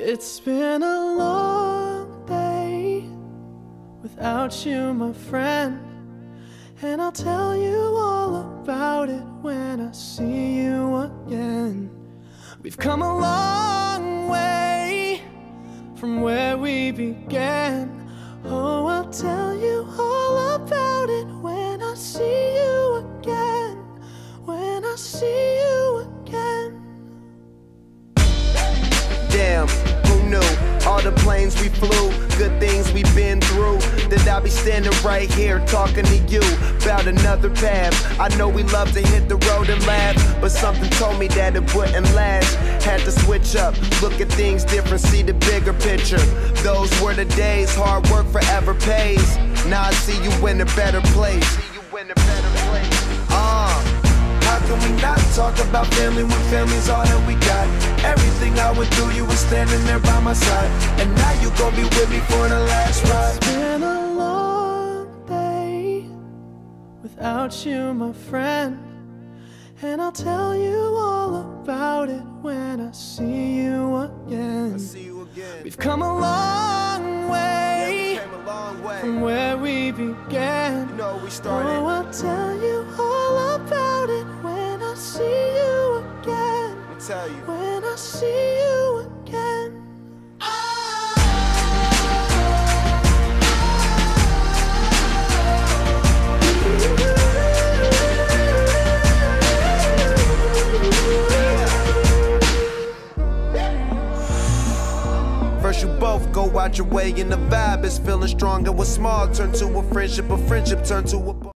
It's been a long day without you, my friend, and I'll tell you all about it when I see you again. We've come a long way from where we began. Oh, I'll tell you all about it when I see you again. When I see you again. Damn, who knew? All the planes we flew, good things we've been through, that I'll be standing right here talking to you about another path. I know we love to hit the road and laugh, but something told me that it wouldn't last. Had to switch up, look at things different, see the bigger picture. Those were the days, hard work forever pays. Now I see you in a better place. How can we not talk about family when family's all that we got? Everything I went through, you were standing there by my side, and now you gon' be with me for the last ride. It's been a long day without you, my friend, and I'll tell you all about it when I see you again. We've come a long way, from where we began. Oh, I'll tell you all about it when I see you again. When I see you again. First you both go out your way and the vibe is feeling strong, and what's small turn to a friendship turn to a